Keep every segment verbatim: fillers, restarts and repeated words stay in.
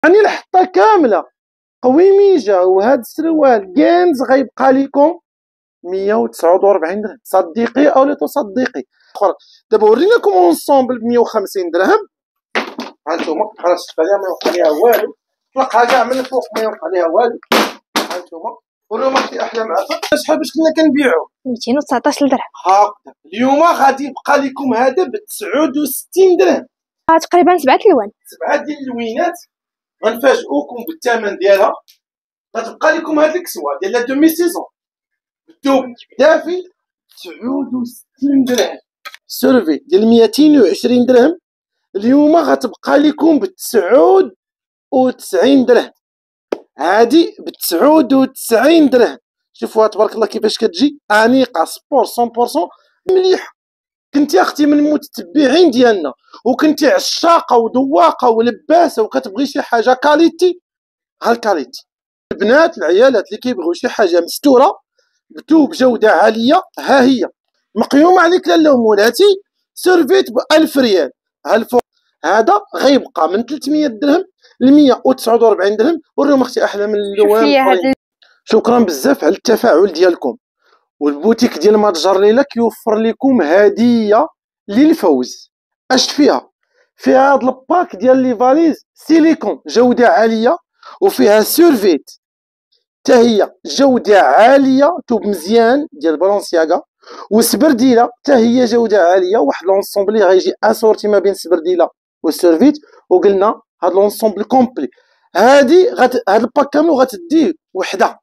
يعني الحطه كامله قويميجه، وهاد السروال كينز غيبقى لكم مية وتسعة وأربعين درهم، صدقي او لا تصدقي. دابا وريناكم اونصومبل ب مية وخمسين درهم، ها انتوما خلاص شفالها ما يوقع ليها والو، طلقها كاع من الفوق ما يوقع ليها والو. ها انتوما وريهم اختي احلام عفا شحال باش كنا كنبيعو ميتين وتسعطاش درهم. هاكدا اليوم غادي يبقى لكم هذا ب تسعة وستين درهم، تقريبا سبعة الوان، سبعه ديال اللوينات. غنفاجئوكم بالثمن ديالها، غتبقى لكم هاد الكسوه ديال لا دومي سيزون بالثوب دافي تسعة وستين درهم. سيرفي ديال ميتين وعشرين درهم اليوم غتبقى لكم ب تسعة وتسعين درهم، هادي ب تسعة وتسعين درهم. شوفوها تبارك الله كيفاش كتجي انيقه سبور مية بالمية مليحه. كنتي اختي من المتتبعين ديالنا وكنتي عشاقه وذواقه ولباسه وكتبغي شي حاجه كاليتي، ها الكاليتي. البنات العيالات اللي كيبغيو شي حاجه مستوره بتو بجوده عاليه، ها هي مقيومه عليك لاله مولاتي، سيرفيت ب ألف ريال. ها الفوق هذا غيبقى من ثلاثمية درهم ل مية وتسعة وأربعين درهم. وريهم اختي احلام اللوان. شكرا بزاف على التفاعل ديالكم، والبوتيك ديال متجر ليلى كيوفر لكم هديه للفوز. اش فيها؟ فيها هاد الباك ديال لي فاليز سيليكون جوده عاليه، وفيها سيرفيت حتى هي جوده عاليه، توب مزيان ديال بالونسياغا، والسبرديله حتى هي جوده عاليه. واحد لونسومبل اللي غيجي اسورتي ما بين السبرديله والسيرفيت، وقلنا هاد لونسومبل كومبلي. هادي غت... هاد الباك كامل غتديه وحده.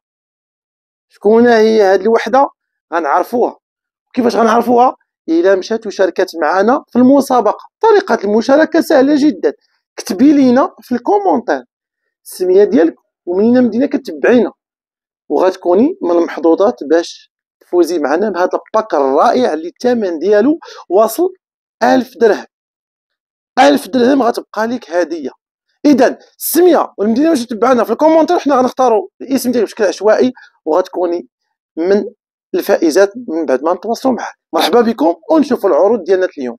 شكون هي هاد الوحده؟ غنعرفوها. كيفاش غنعرفوها؟ الا مشات وشاركت معنا في المسابقه. طريقه المشاركه سهله جدا، كتبي لينا في الكومونتير السميه ديالك ومنين مدينه كتبعينا، وغتكوني من المحظوظات باش تفوزي معنا بهذا الباك الرائع اللي الثمن ديالو واصل ألف درهم. ألف درهم غتبقى لك هديه. اذا السميه والمدينه باش تتبعنا في الكومونتير، حنا غنختاروا الاسم ديالك بشكل عشوائي وغتكوني من الفائزات من بعد ما نتواصلوا معك. مرحبا بكم ونشوفوا العروض ديالنا اليوم.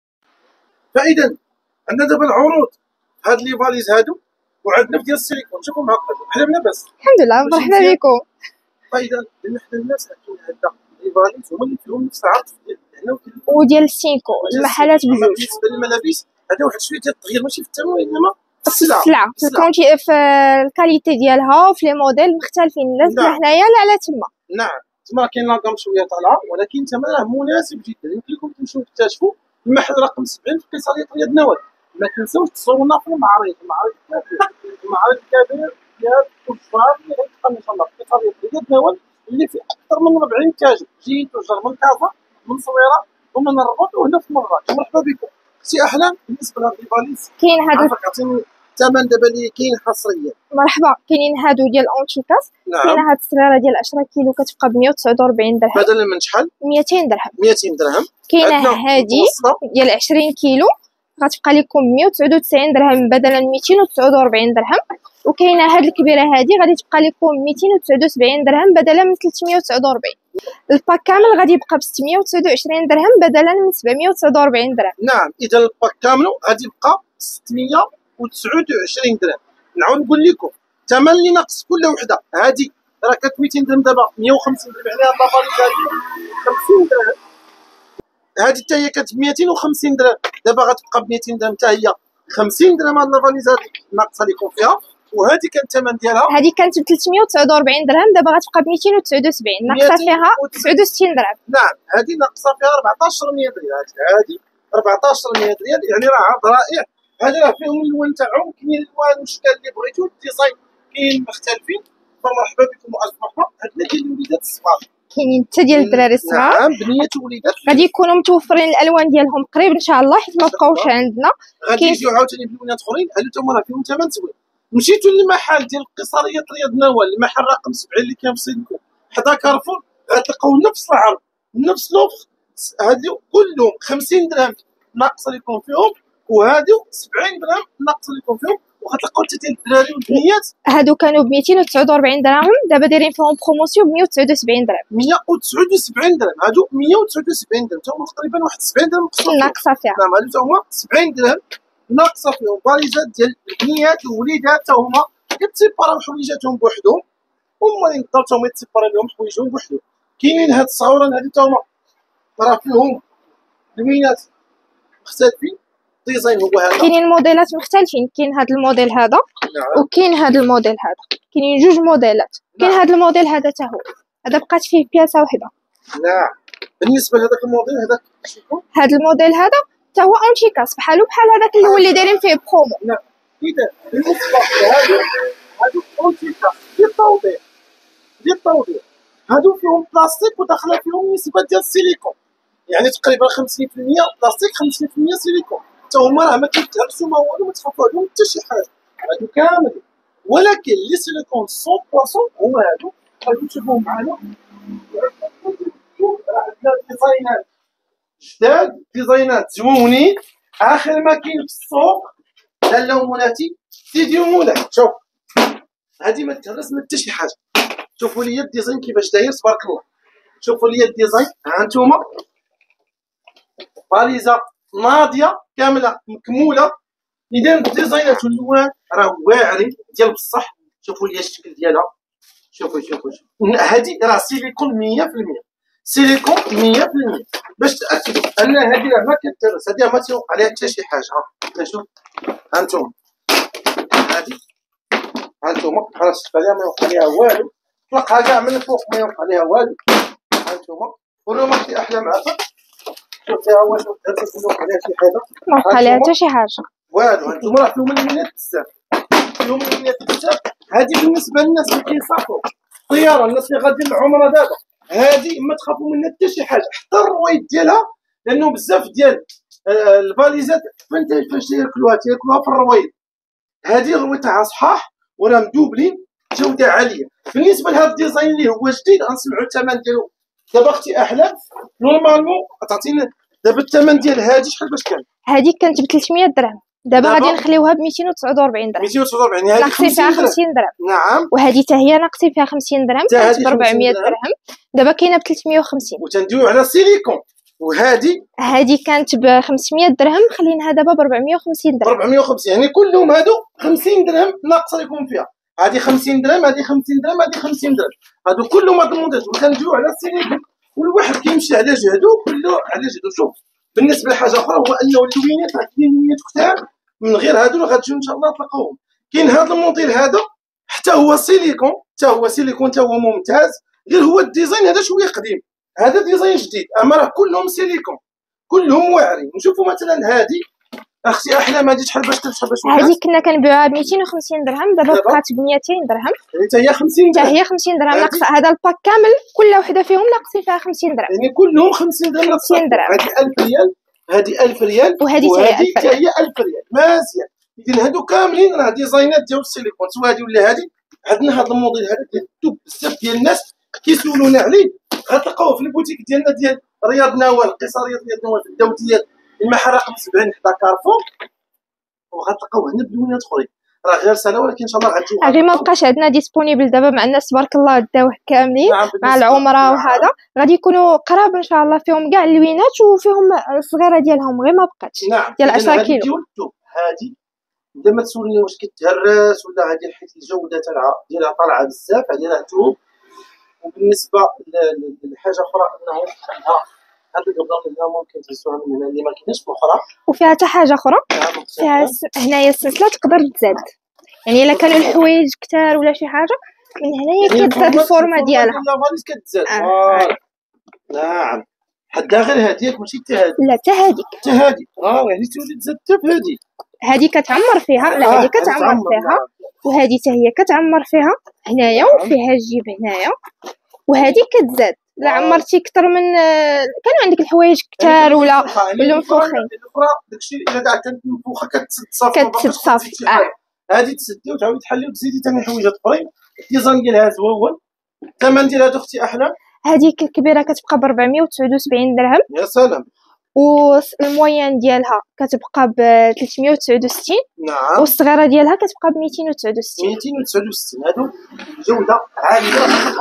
فاذا عندنا دابا العروض هاد لي فاليز هادو، وعندنا ديال السيليكون. شوفوا معقد حنا لاباس الحمد لله. مرحبا بكم. فاذا لان حنا الناس عندنا هذا لي فاليز هما اللي فيهم نفس العرض هنا وديال السينكو المحلات بجوج. بالنسبه للملابس هذا واحد شويه ديال التغيير، ماشي في الثمن وانما السلعه السلعه في الكونتي في الكاليتي ديالها وفي لي موديل مختلفين. الناس لا حنايا لا على تما. نعم تما كاين لاكام شويه طالعه، ولكن ثمنه مناسب جدا. يمكن لكم تمشيو تكتشفوا المحل رقم سبعين في قصريه رياض نوال. ما تنساوش تصورونا في المعرض، المعرض الكبير، المعرض الكبير ديال التجار اللي غيتقام ان شاء الله في قصريه رياض نوال، اللي فيه اكثر من أربعين تاجر جايين تجار من كازا من صويره ومن الرباط وهنا في مراكش. مرحبا بكم. سي احلام بالنسبه لهاد الفاليز كاين هادو الثمن دابا اللي كاين حصريا. مرحبا. كاينين هادو ديال اونتيكاس. نعم. كاينه هاد الصغيره ديال عشرة كيلو كتبقى ب مية وتسعة وأربعين درهم بدلا من شحال؟ ميتين درهم. ميتين درهم. كاينه هادي ديال عشرين كيلو غتبقى لكم مية وتسعة وتسعين درهم بدلا ميتين وتسعة وأربعين درهم. وكاينه هاد الكبيره هادي غادي تبقى لكم ميتين وتسعة وسبعين درهم بدلا من ثلاثمية وتسعة وأربعين. الباك كامل غادي يبقى ب ستمية وتسعة وعشرين درهم بدلا من سبعمية وتسعة وأربعين درهم. نعم اذا الباك كامل غادي يبقى ستمية وتسعة وعشرين درهم. نعاود نقول لكم الثمن اللي ناقص كل وحده. هذه راه كانت ميتين درهم دابا مية وخمسين درهم عليها لافاليز هذه خمسين درهم. هذه حتى هي كانت ب ميتين وخمسين درهم دابا غتبقى ب ميتين درهم حتى هي خمسين درهم. هاد لافاليز هذه ناقصه لكم فيها. وهذه كان الثمن ديالها هذه كانت ب ثلاثمية وتسعة وأربعين درهم دابا غتبقى ب ميتين وتسعة وسبعين ناقصه فيها تسعة وستين درهم. نعم هذه ناقصه فيها أربعطاش مية ريال. هذه أربعطاش مية ريال يعني راه عرض رائع. هذا راه فيهم الالوان تاعهم، كاين الالوان والاشكال اللي بغيتو، الديزاين كاين مختلفين. فمرحبا بكم والف مرحبا. عندنا ديال الوليدات الصغار، كاينين حتى ديال الدراري الصغار. نعم بنيه وليدات غادي يكونوا متوفرين الالوان ديالهم قريب ان شاء الله، حيت ما بقاوش عندنا. غادي يجيو عاوتاني بلونات اخرين. هادو تما راه فيهم ثمن زوين. مشيتوا للمحل ديال قصريه رياض نوال، المحل رقم سبعين اللي كان في سيدكم حدا كارفور، غتلقاو نفس العرض نفس لوفر. هادو كلهم خمسين درهم ناقصه لكم فيهم، وهادو سبعين درهم ناقصه لكم فيهم. وغتلقاو حتى ديال الدراري والبنيات هادو كانوا ب ميتين وتسعة وأربعين درهم دابا دايرين فيهم بروموسيون ب مية وتسعة وسبعين درهم. مية وتسعة وسبعين درهم هادو مية وتسعة وسبعين درهم، تا هما تقريبا واحد سبعين درهم ناقصه فيها. نعم هادو تا هما سبعين درهم ناقصه فيهم باليزات ديال البنيات والوليدات حتى هما كتسيباراو حويجاتهم بوحدهم، هما اللي نقدروا حتى هما يتسيباراو لهم حوايجهم بوحدهم. كاينين هاد الصغوران هادو حتى هما راه فيهم لوينات مختلفين، ديزاين هو هذا. كاينين موديلات مختلفين، كاين هذا الموديل هذا نعم. وكاين هذا الموديل هذا، كاينين جوج موديلات. كاين نعم. هذا الموديل هذا حتى هو، هذا بقات فيه بياسه وحده. نعم. بالنسبه لهذاك الموديل هذاك شوفوا، هذا الموديل هذا حتى هو اونتيكاس بحالو بحال هذاك اللي هو اللي دايرين فيه برومو. نعم. اذا بالنسبه لهادو هادو اونتيكاس ديال التوضيح ديال التوضيح هادو فيهم بلاستيك وداخله فيهم نسبه ديال السيليكون، يعني تقريبا خمسين بالمية بلاستيك خمسين بالمية سيليكون. حتى هما راه ما كيتهرسوا ما والو، ما تخافوا عليهم حتى شي حاجه، هادو كامل. ولكن لي سيليكون مية بالمية هما هادو، غادي تشوفوهم معنا. راه عندنا ديزاينات جداد، ديزاينات زوينين، اخر ما كاين في السوق. لاله مولاتي سيدي ومولاي، شوف هادي ما تهرس من حتى شي حاجه. شوفوا لي الديزاين كيفاش داير تبارك الله، شوفوا لي الديزاين. ها انتوما باليزه ناضيه كامله مكموله، اذا الديزاينات واللوان راه واعرين ديال بصح. شوفوا لي الشكل ديالها، شوفوا شوفوا شوفوا هادي راه سيليكون مية بالمية، سيليكون مية بالمية باش تاكدوا ان هادي راه ما كتهرس، هادي ما تيوقع عليها حتى شي حاجه. ها شوف ها انتوما هادي، ها انتوما راه شوف عليها ما يوقع عليها والو، طلقها كاع من الفوق ما يوقع عليها والو. ها انتوما وروما في احلام عفا، شوف فيها واش تهرس ولا وقع عليها شي حاجه، ما وقع عليها حتى شي حاجه والو. هانتوما راه فيهم اللوينات بزاف، فيهم اللوينات بزاف. هادي بالنسبه للناس اللي كيسافروا الطياره، الناس اللي غاديين العمره دابا، هادي ما تخافوا منها حتى شي حاجه. حتى الرويد ديالها، لانه بزاف ديال آه الباليزات فين فاش تياكلوها تياكلوها في الرويد. هادي الرويد تاعها صحاح وراه مدوبلين جوده عاليه. بالنسبه لهذا الديزاين اللي هو جديد غنسمعوا الثمن ديالو دابا. اختي احلام نورمالمون تعطينا دابا الثمن ديال هادي شحال باش كان؟ هذه كانت ب ثلاثمية درهم، دابا غادي نخليوها ب ميتين وتسعة وأربعين درهم. ميتين وتسعة وأربعين هذه ناقصين فيها خمسين درهم. نعم. وهذه حتى هي ناقصين فيها خمسين درهم، كانت ب أربعمية درهم دابا كاينه ب ثلاثمية وخمسين. وتندويو على سيليكون. وهذه هذه كانت ب خمسمية درهم، خليناها دابا ب أربعمية وخمسين درهم. أربعمية وخمسين يعني كلهم هادو خمسين درهم ناقصه يكون فيها. هذه خمسين درهم، هذه خمسين درهم، هذه خمسين درهم، هادو كلهم هاد الموديل. وكندويو على السيليكون، والواحد كيمشي على جهدو كله على جهدو. شوف بالنسبه لحاجه اخرى هو انه اللوينات راه كاين لوينات كثار من غير هادو اللي غتجيو ان شاء الله تلقاوهم. كاين هذا الموديل هذا حتى هو سيليكون، حتى هو سيليكون حتى هو ممتاز، غير هو الديزاين هذا شويه قديم، هذا ديزاين جديد. اما راه كلهم سيليكون كلهم واعرين. نشوفوا مثلا هذه اختي احلام، هذه شحال باش شحال باش هذه كنا كنبيعوها ب ميتين وخمسين درهم، دابا بقات ب ميتين درهم. حتى هي خمسين درهم، حتى هي خمسين درهم ناقصه. هذا الباك كامل كل وحده فيهم ناقصين فيها خمسين درهم، يعني كلهم خمسين درهم خمسين درهم. هذه ألف ريال، هذه ألف ريال، وهذه حتى هي ألف ريال. مزيان. اذا هادو كاملين راه ديزاينات ديال السيليكون، سواء هذه ولا هذه. عندنا هذا الموديل هذا ديال التوب، بزاف ديال الناس كيسولونا عليه. غتلقاوه في البوتيك ديالنا ديال رياض نوال، قصريه رياض نوال في الدوتيه المحرق سبعين حدا كارفور. وغتلقاوه هنا بلونات اخرين، راه غير سنه ولكن ان شاء الله غتجيو. غير ما بقاش عندنا ديسپونيبل دابا مع الناس تبارك الله داوه كاملين. نعم. مع العمره وهذا غادي يكونوا قراب ان شاء الله، فيهم كاع اللوينات وفيهم الصغيره ديالهم غير ما بقاتش. نعم. ديال عشرة كيلو. هذه اذا ما تسولني واش كتهرس ولا هذه، حيت الجوده تاعها ديالها طالعه بزاف، هذه راه توب. وبالنسبه لحاجه اخرى انه هاد القبضه من هنا ممكن تهزوها من هنا اللي ما كاينش اخرى. وفيها حتى حاجه اخرى، فيها س... هنايا السلسله تقدر تزاد، يعني الا كانوا الحوايج كثار ولا شي حاجه من هنايا كتزاد الفورمه ديالها. لا فاليز كتزاد. آه. نعم. حدا غير هذيك ماشي حتى هذيك. لا حتى هذيك. حتى هذيك اه يعني تولي تزاد حتى في هذيك. هذه كتعمر فيها. لا هذه كتعمر فيها، وهذه حتى هي كتعمر فيها هنايا، وفيها الجيب هنايا، وهذه كتزاد. لا عمرتي اكثر من كانوا عندك الحوايج كثار ولا ولا مفوخين. الاخرى داكشي الا كاع كانت منفوخه كتسد صافي، كتسد صافي. هذه تسدي وتعاودي تحلي وتزيدي ثاني حوايج اخرين. الديزاين ديالها زوين. الثمن ديالها اختي احلام هذيك الكبيره كتبقى ب أربعمية وتسعة وسبعين درهم. يا سلام. والموين ديالها كتبقى ب ثلاثمية وتسعة وستين. نعم. والصغيره ديالها كتبقى ب ميتين وتسعة وستين. ميتين وتسعة وستين. هادو جوده عاليه.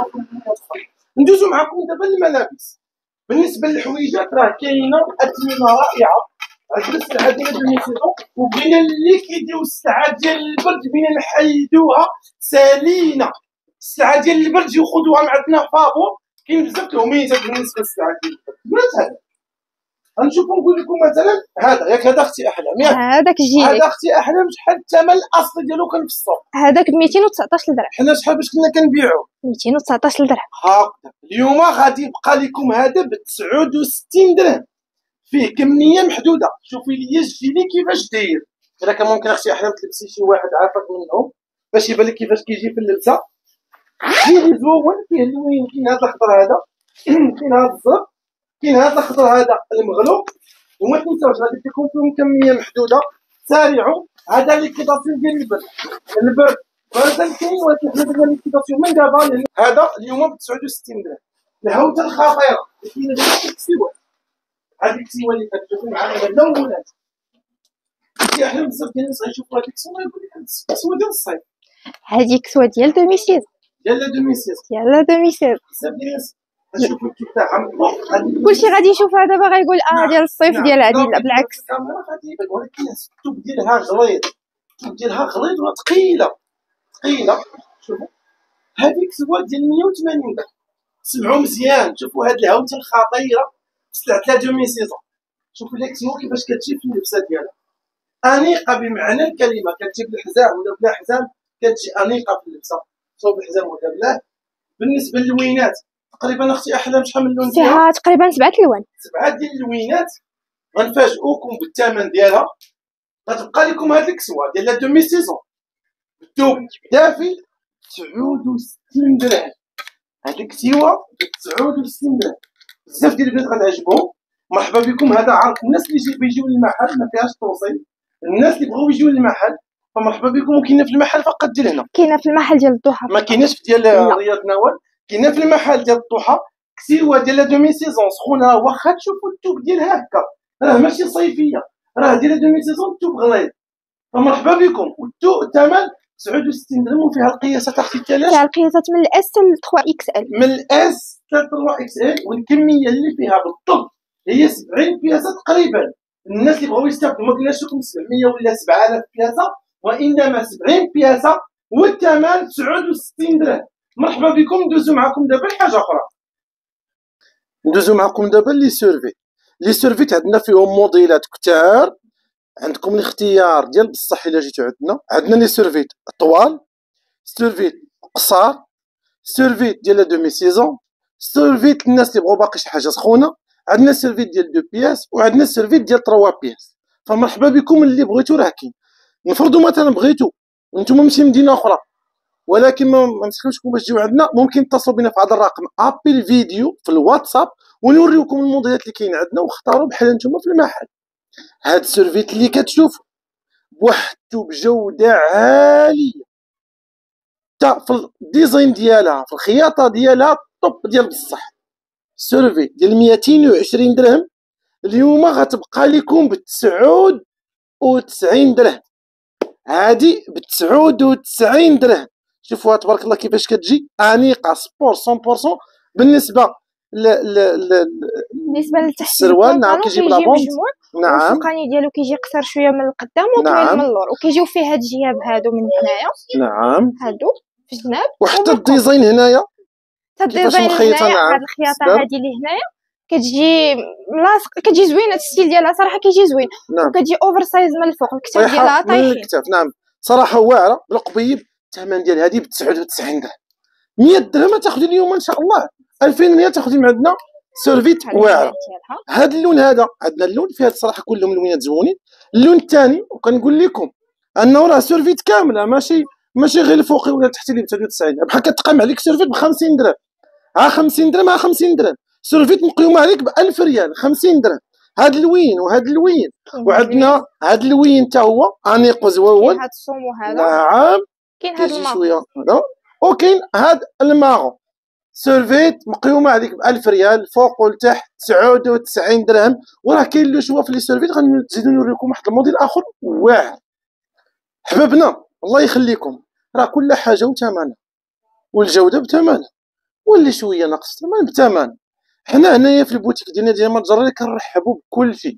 ندوزو معكم دابا الملابس. بالنسبه للحويجات راه كاينه اثمنه رائعه، هاد السلعه ديال دومي سيزون، وبغينا اللي كيديو السلعه ديال البرد بغينا نحيدوها سالينا. السلعه ديال البرد ياخذوها من عندنا فابور، كاين بزاف المميزات بالنسبه للسلعه ديال البرد. بنات هذا غنشوفو نقول لكم مثلا هذا ياك هذا اختي احلام ياك هذاك جيلي هذا اختي احلام شحال الثمن الاصلي ديالو كان في السوق؟ هذاك ب ميتين وتسعطاش درهم. حنا شحال باش كنا كنبيعوه؟ ميتين وتسعطاش درهم. هاكدا اليوم غادي يبقى لكم هذا ب تسعة وستين درهم، فيه كميه محدوده. شوفي لي الجيلي كيفاش داير. الا كان ممكن اختي احلام تلبسي شي واحد عافاك منهم باش يبان لك كيفاش كيجي في اللبسه. جيلي زوين فيه اللوين، كاين هذا الاخضر هذا كاين هذا الزرق كاين هذا الاخضر هذا المغلوق. وما تنساوش غادي تكون فيهم كميه محدوده. سارعوا. هذا ليكيداسيون ديال البرد البرد هذا كاين، ولكن حنا درنا ليكيداسيون من دابا. هذا اليوم ب تسعة وستين درهم. الهوته الخطيره اللي كاينه دابا في السيوه، هذيك السيوه اللي كتشوفوا معنا اللونات. شي احنا بزاف ديال الناس غيشوفوا هذيك السيوه يقول لك السيوه ديال الصيف. هذيك سوا ديال دومي سيزون ديال دومي سيزون ديال دومي سيزون. بزاف ديال الناس غيشوفوا الكيف تاعهم، كلشي غادي يشوفها دابا غايقول اه ديال الصيف ديال هادي. لا بالعكس، الكاميرا غادي يبان، ولكن الثوب ديالها غليظ، الثوب ديالها غليظ وثقيله ثقيله. شوفوا هذيك سوا ديال مية وثمانين درهم. سمعوا مزيان، شوفوا هاد الهوته الخطيره سلعه دومي سيزون. شوفوا ليك سوا كيفاش كتجي في اللبسه ديالها، انيقه بمعنى الكلمه. كتجي بالحزام ولا بلا حزام كتجي انيقه في اللبسه، سواء بالحزام ولا بلاه. بالنسبه للوينات تقريبا اختي احلام شحال من لون ديالها؟ فيها تقريبا سبعة الوان. سبعه ديال اللوينات. غنفاجئوكم بالثمن ديالها. غتبقى لكم هاد الكسوه ديال لا دومي سيزون بالثوب دافي تسعة وستين درهم. هاد الكسوه ب تسعة وستين درهم. بزاف ديال البنات غتعجبهم. مرحبا بكم. هذا عرض الناس اللي يجيو للمحل، ما فيهاش توصيل. الناس اللي بغاو يجيو للمحل فمرحبا بكم. وكاينه في المحل فقط ديال هنا، كاينه في المحل ديال الضحى، ما كايناش في ديال رياض نوال. كاينه في المحل ديال الضحى كسيوه ديال دومي سيزون سخونه. واخا تشوفوا الثوب ديالها هكا راه ماشي صيفيه، راه ديال دومي سيزون الثوب غليظ. فمرحبا بكم. والثوب الثمن تسعة وستين درهم. وفيها القياسات اختي تالاش؟ فيها القياسات من الاس حتى ثلاثة اكس ال. من الاس حتى ثلاثة اكس ال. والكميه اللي فيها بالضبط هي سبعين بياسه تقريبا. الناس اللي بغاو يستافدوا ما قلناش لكم سبعمية ولا سبعة آلاف بياسه، وانما سبعين بياسه والثمن تسعة وستين درهم. مرحبا بكم. ندوزو معكم دابا لحاجه اخرى. ندوزو معكم دابا لي سيرفي. لي سيرفيت عندنا فيهم موديلات كثار. عندكم الاختيار ديال بصح الا جيتو عندنا. عندنا لي سيرفيت طوال، سيرفيت قصار، سيرفيت ديال دومي سيزون، سيرفيت الناس اللي بغاو باقي شي حاجه سخونه. عندنا سيرفيت ديال دو بياس، وعندنا سيرفيت ديال تروا بياس. فمرحبا بكم. اللي بغيتو راه كاين. نفرضوا مثلا بغيتو نتوما ماشي مدينه اخرى ولكن ما نسخنوشكم باش تجيو عندنا، ممكن تتصلوا بنا في هذا الرقم ابل فيديو في الواتساب ونوريكم الموديلات اللي كاين عندنا واختاروا بحال نتوما في المحل. هاد السيرفيت اللي كتشوف بوحدو بجوده عاليه، حتى في الديزاين ديالها في الخياطه ديالها طوب ديال بصح. سيرفيت ديال ميتين وعشرين درهم اليوم غتبقى لكم ب تسعة وتسعين درهم. هادي ب تسعة وتسعين درهم. شوفوها تبارك الله كيفاش كتجي انيقه سبور مية بالمية. بالنسبه ل ل ل بالنسبه لتحت السروال نعم كيجي بلا بونط. نعم الفوقاني ديالو كيجي قصير شويه من القدام وطويل نعم. من اللور، وكيجيو فيه هاد الجياب هادو من هنايا. نعم هادو في الجناب. وحتى الديزاين هنايا حتى الديزاين مخيطه. هنايا نعم هاد الخياطه هادي اللي هنايا كتجي ملاصق، كتجي زوينه. الستيل ديالها صراحه كيجي زوين. نعم. وكتجي اوفر سايز من الفوق، الكتاف ديالها طايحين. الكتاف نعم صراحه واعره بالقبيب. الثمن ديال هذه ب تسعة وتسعين درهم. مية درهم تاخذي اليوم ان شاء الله. ألفين ريال تاخذي من عندنا سيرفيت واعره. هذا اللون هذا عندنا اللون فيها الصراحه كلهم لونات زوينين. اللون الثاني وكنقول لكم انه راه سيرفيت كامله، ماشي ماشي غير الفوقي ولا التحتي اللي ب تسعة وتسعين. بحال كتقام عليك سيرفيت ب خمسين درهم. ها خمسين درهم ها خمسين درهم. سيرفيت مقيومه عليك ب ألف ريال خمسين درهم. هاد اللوين وهاد اللوين. وعندنا هاد اللوين حتى هو انيق وزوون. هاد الصومو هذا نعم كاين هاد الماغو شويه هذا. وكاين هاد الماغو سيرفيت مقيومه عليك ب ألف ريال فوق ولتحت تسعة وتسعين درهم. وراه كاين لو شوا في لي سيرفيت غنزيدو نوريكم واحد الموديل اخر واعر. حبابنا الله يخليكم راه كل حاجه وثمنها والجوده بثمنها واللي شويه ناقص الثمن بثمن. حنا هنايا في البوتيك ديالنا ديال متجر كنرحبوا بكل شيء.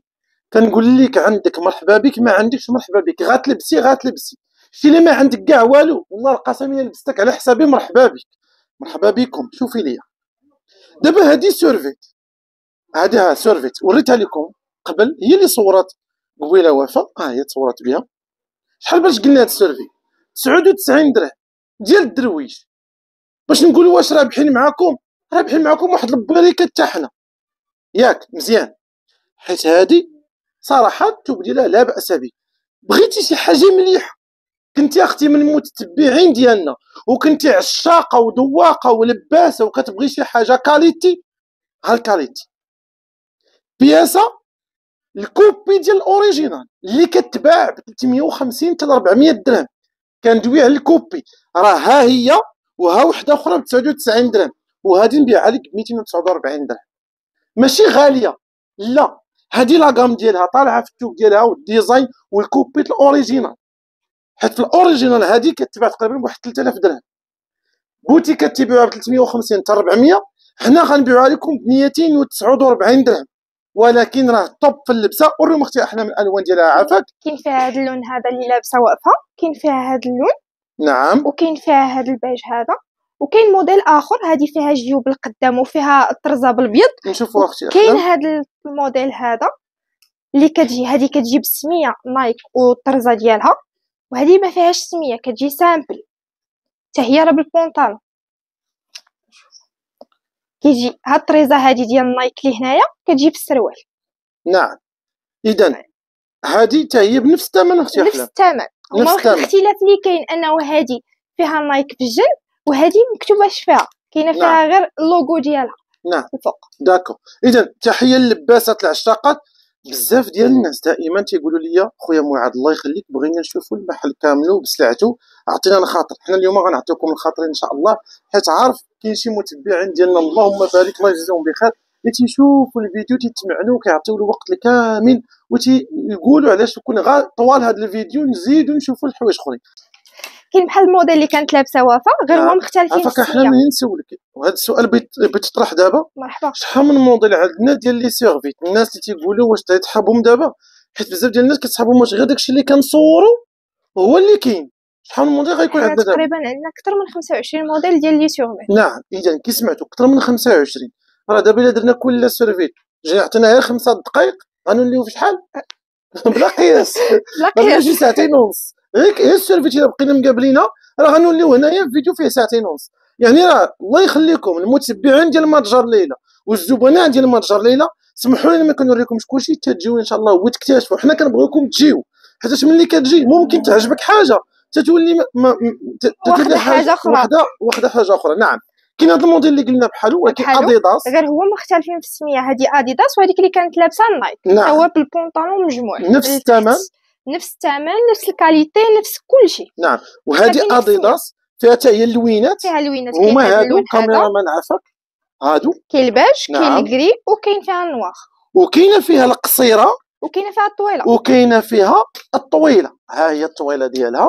كنقول لك عندك مرحبا بك، ما عندكش مرحبا بك، غاتلبسي غاتلبسي. شتي اللي ما عندك كاع والو، والله القسم الا لبستك على حسابي مرحبا بك. مرحبا بكم. شوفي ليا دابا هادي سورفيت، هادي ها سورفيت وريتها لكم قبل، هي اللي صورات قبيله وفاء، ها هي تصورت بها. شحال باش قلنا هاد السورفي؟ تسعة وتسعين درهم ديال الدرويش. باش نقولوا واش رابحين معاكم؟ رابحين معاكم واحد البريكه تاع حنا، ياك مزيان. حيت هادي صراحه التوب ديالها لا باس به. بغيتي شي حاجه مليحه، كنتي اختي من المتتبعين ديالنا وكنتي عشاقه وذواقه ولباسه وكتبغي شي حاجه كاليتي، ها الكاليتي بياسه الكوبي ديال الاوريجينال اللي كتباع ب ثلاثمية وخمسين حتى ل أربعمية درهم، كندوي على الكوبي. راه ها هي وها وحده اخرى ب تسعة وتسعين درهم، وهادي نبيعها لك ب مئتين وتسعة وأربعين درهم. ماشي غاليه، لا، هادي لاكام ديالها طالعه في التوب ديالها والديزاين والكوبي الاوريجينال. حيت في الاوريجينال هادي كتباع تقريبا بواحد ثلاثة آلاف درهم، بوتي كتبيعوها ب ثلاثمية وخمسين حتى أربعمية، حنا غنبيعوها لكم ب مئتين وتسعة وأربعين درهم. ولكن راه طوب في اللبسه. وريهم اختي احلام الالوان ديالها عافاك. كاين فيها هذا اللون هذا اللي لابسه وقفه، كاين فيها هذا اللون، نعم، وكاين فيها هذا البيج هذا، وكاين موديل اخر هذه فيها جيوب القدام وفيها الطرزه بالبيض. نشوفوا اختي احلام. كاين هذا الموديل هذا اللي كتجي، هذه كتجي بالسميه نايك والطرزه ديالها، وهذه ما فيهاش سميه كتجي سامبل حتى هي راه بالبونطالون. كيجي هاد الطريزه هذه ديال نايك اللي هنايا كتجي في السروال. نعم، اذا هذه حتى هي بنفس الثمن اختي نفس احلام. الثمن، نفس الثمن. الاختلاف اللي كاين انه هذه فيها نايك في الجنب وهذه مكتوباش فيها، كاينه فيها نعم. غير اللوغو ديالها. نعم الفوق. داكو. اذا تحيه للباسات العشاقات. بزاف ديال الناس دائما تيقولوا لي خويا معاذ الله يخليك بغينا نشوفوا المحل كامل بسلعته، عطينا الخاطر. حنا اليوم غنعطيكم الخاطر ان شاء الله، حيت عارف كاين شي متبعين ديالنا اللهم بارك الله يجزيهم بخير اللي تيشوفوا الفيديو تيتمعنوا كيعطيو الوقت الكامل وتيقولوا علاش كون غير طوال هذا الفيديو نزيدوا نشوفوا الحوايج اخرين. كاين بحال الموديل اللي كانت لابسه وفاء غير هما مختلفين في السميه. احنا السميه. منين نسولك وهذا السؤال بيتطرح دابا. مرحبا. شحال من موديل عندنا ديال لي سيرفيت، الناس اللي تيقولوا واش تيتحابهم دابا، حيت بزاف ديال الناس كتحابهم واش غير داكشي اللي كنصوروا هو اللي كاين. شحال من موديل غيكون عندنا دابا؟ تقريبا عندنا اكثر من خمسة وعشرين موديل ديال لي سيرفيت. نعم، اذا كي سمعتوا اكثر من خمسة وعشرين، راه دابا الا درنا كل سيرفيت جينا عطينا غير خمسة دقائق غنوليو في شحال؟ بلا قياس، بلا قياس شي ساعتين ونص. غير السيرفيت الا بقينا مقابلينها راه غنوليو هنايا في فيديو فيه ساعتين ونص. يعني راه الله يخليكم المتبعين ديال متجر ليلى والزبناء ديال متجر ليلى، سمحوا لنا ما كنوريكمش كلشي، تجيو ان شاء الله وتكتشفوا. حنا كنبغيوكم تجيو، حيت ملي كتجي ممكن تعجبك حاجه تتولي ما واخده حاجه اخرى، واخده واخده حاجه اخرى. نعم، كاين هذا الموديل اللي قلنا بحالو ولكن اديداس، غير هو مختلفين في السميه. هذه اديداس وهذيك اللي كانت لابسه نايك. نعم. هو بالبونطالون مجموع نفس الثمن، نفس الثمن، نفس الكاليتي، نفس كل شيء. نعم. وهذه اديداس فيها حتى هي اللوينات، فيها لوينات. هما هادو كاميرا مان عافاك هادو. كاين الباج، نعم. كاين الكري، وكاين فيها النواغ، وكاينه فيها القصيره، وكاينه فيها الطويله، وكاينه فيها الطويله. ها هي الطويله ديالها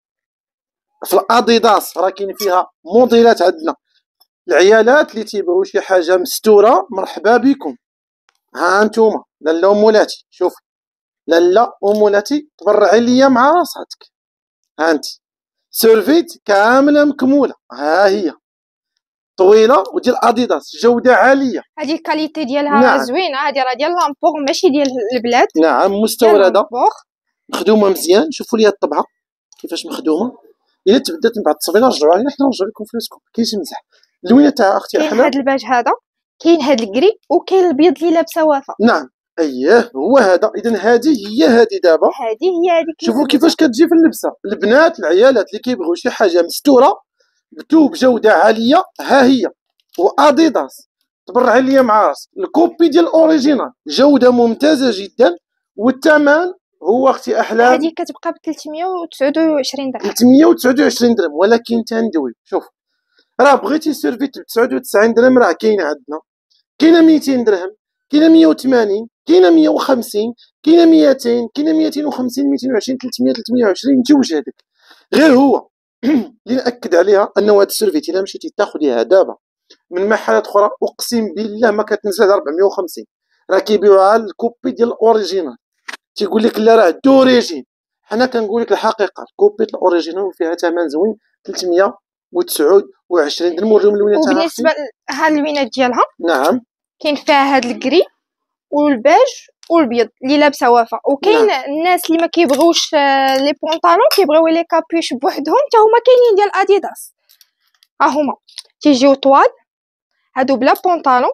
في الاديداس. راه كاين فيها موديلات عندنا العيالات اللي تيبغيو شي حاجه مستوره، مرحبا بكم. ها انتوما لالا ومولاتي، شوف لالا ومولاتي تبرعي ليا مع راساتك. ها انت سيرفيت كامله مكموله، ها هي طويله وديال اديداس جوده عاليه. هذه الكاليتي ديالها نعم. زوينه. هذه راه ديال لامبور ماشي ديال البلاد. نعم، مستورده مخدومه مزيان. شوفوا لي الطبعه كيفاش مخدومه. الا تبدات من بعد التصويره رجعوها لنا حنا نرجعوا لكم فلوسكم، كاينش مزح. اللوينه تاع اختي احلام. كاين هذا الباج هذا، كاين هذا الكري، وكاين البيض اللي لابسه وفاء. نعم اييه هو هذا. اذا هذه هي هذه دابا. هذه هي هذيك. شوفوا كيفاش كتجي في اللبسه. البنات العيالات اللي كيبغيو شي حاجه مستوره بتو بجوده عاليه، ها هي. واديداس تبرعي ليا مع راسك، الكوبي ديال الاوريجينال جوده ممتازه جدا. والثمن هو اختي احلام هذه كتبقى ب ثلاثمية وتسعة وعشرين درهم. ثلاثمية وتسعة وعشرين درهم. ولكن تندوي شوف، راه بغيتي سيرفيت ب تسعة وتسعين درهم راه كاين عندنا، كاينه مئتين درهم، كاينه مئة وثمانين، كاينه مئة وخمسين، كاينه مئتين، كاينه مئتين وخمسين، مئتين وعشرين، ثلاثمية، ثلاثمية وعشرين. انت وجهدك. غير هو اللي ناكد عليها انه هاد السيرفيت الا مشيتي تاخذيها دابا من محلات اخرى اقسم بالله ما كتنزل على أربعمية وخمسين. راه كيبيعوها الكوبي ديال الاوريجينال، تيقول لك لا راه دوريجين. حنا كنقول لك الحقيقه، الكوبي الاوريجينال فيها ثمن زوين ثلاثمية وتسعة وعشرين درهم. وريهم اللوينات تاعها. وبالنسبه لهاد اللوينات ديالها نعم كاين فيها هاد الكري والباج والبيض اللي لابسه وفاء. وكاين نعم. الناس اللي ما كيبغيوش لي بونطالون كيبغيو لي كابيش بوحدهم، حتى هما كاينين ديال اديداس. ها هما تيجيو طوال هادو بلا بونطالون،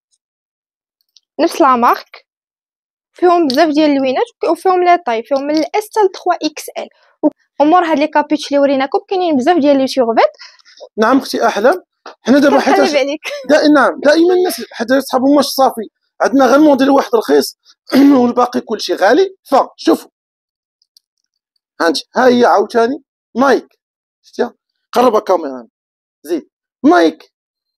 نفس لا مارك، فيهم بزاف ديال اللوينات وفيهم لي طاي، فيهم من الاس حتى ثلاثة اكس ال. ومور هاد لي كابيتش اللي وريناكم كاينين بزاف ديال لي سورفيت. نعم اختي احلام، حنا دابا حيت كنقلب عليك دائما نعم دائما الناس حيت صحابهم ماش صافي، عندنا غير موديل واحد رخيص والباقي كلشي غالي. فشوفوا هانتي، ها هي عاوتاني نايك، شفتيها؟ قربها كاميرا زيد. نايك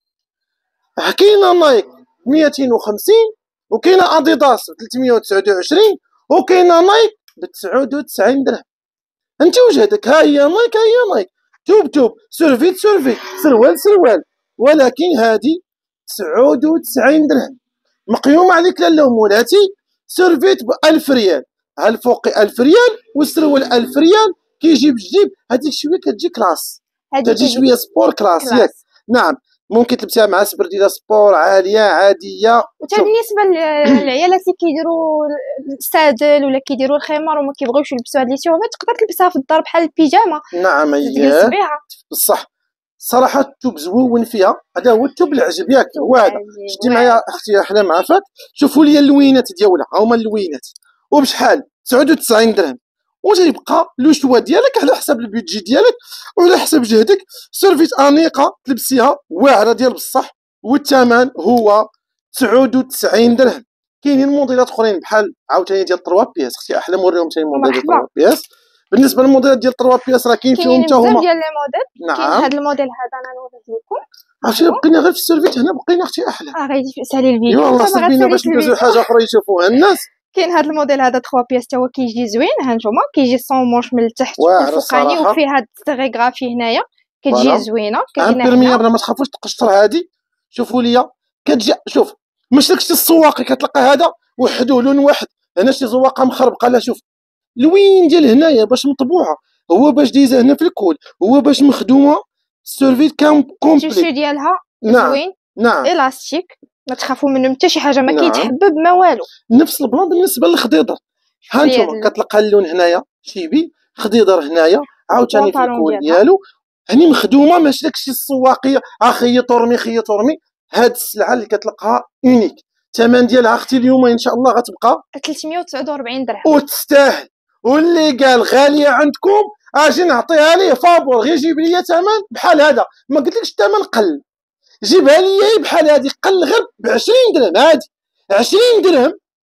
كاينه نايك ميتين وخمسين، وكاينه اديداس ثلاثمية وتسعة وعشرين، وكاينه نايك ب تسعة وتسعين درهم. انت وجهتك، ها هي نايك، ها هي نايك، توب توب، سورفيت سورفيت، سروال سروال، ولكن هادي تسعة وتسعين درهم مقيومه عليك لاله مولاتي. سورفيت ب ألف ريال، ها الفوقي ألف ريال والسروال ألف ريال، كيجي بالجيب. هذيك شويه كتجي كلاس، كتجي شويه سبور كلاس ياك. نعم ممكن تلبسيها مع سبرديله سبور عاليه عاديه. وتا بالنسبه للعيالات اللي كيديروا السادل ولا كيديروا الخمار وما كيبغيوش يلبسوا هاد لي سيرفيت، تقدر تلبسها في الدار بحال البيجامه. نعم تجلس بها بصح صراحه التوب زوين فيها، هذا هو التوب العجب ياك. وهذا شتي معايا اختي احلام عافاك، شوفوا لي اللوينات ديالها، ها هما اللوينات وبشحال تسعة وتسعين درهم. وتيبقى لو شوا ديالك على حسب البيدجي ديالك وعلى حسب جهدك. سيرفيت انيقه تلبسيها واعره ديال بصح، والثمن هو تسعة وتسعين درهم. كاينين موديلات اخرين بحال عاوتاني ديال ثلاثة بياس. اختي احلام وريهم ثاني موديل ديال ثلاثة بياس. بالنسبه للموديلات ديال ثلاثة بياس راه كاين فيهم حتى هما بزاف ديال لي موديل. نعم. كاين هذا الموديل هذا انا نوريه لكم. عرفتي بقينا غير في السيرفيت هنا، بقينا اختي احلام. اه غادي تسالي الفيديو يلاه صافينا باش ندوزو حاجه اخرى يشوفوها الناس. كاين هذا الموديل هذا ثلاثة بياس حتى هو كيجي زوين. ها نتوما كيجي صون مونش من التحت والفوقاني، وفيه هاد التغيغرافي هنايا كتجي زوينه. كاينه هنا بلا ما تخافوش تقشطر هادي. شوفوا ليا كتجي، شوف مش داكشي السواقي كتلقى هذا وحدو لون واحد، هنا شي زواقه مخربقه. لا شوف الوين ديال هنايا باش مطبوعه، هو باش دايزه هنا في الكول، هو باش مخدومه السيرفيت كام كومبليت. التيشو ديالها نعم. زوين. نعم الاستيك ما تخافوا منه حتى شي حاجه، ما نعم. كيتحبب ما والو. نفس البلان بالنسبه للخضيضر، ها نتوما كتلقى اللون هنايا شيبي، خضيضر هنايا عاوتاني في الكول ديالو، هاني مخدومه ماشي داكشي السواقيه ها خيط ورمي خيط ورمي. هاد السلعه اللي كتلقاها اونيك، الثمن ديالها اختي اليوم ان شاء الله غتبقى ثلاثمية وتسعة وأربعين درهم وتستاهل. واللي قال غاليه عندكم اجي نعطيها ليه فابور، غير جيب لي ثمن بحال هذا. ما قلتلكش الثمن قل، جيبها لي بحال هذه قل غير ب عشرين درهم. هادي عشرين درهم